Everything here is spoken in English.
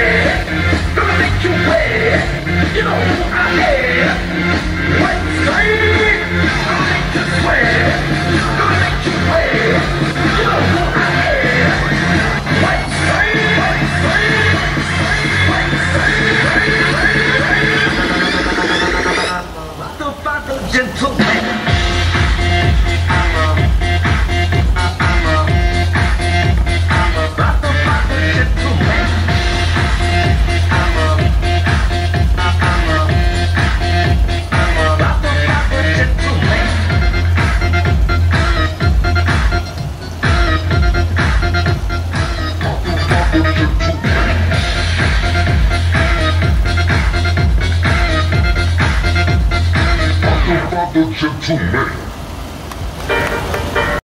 Gonna make you wait. You know who I am. What say? Gonna make you sweat. Gonna make you wait. You know who I am. What say? What say? What say? Father, gentleman. Gentleman.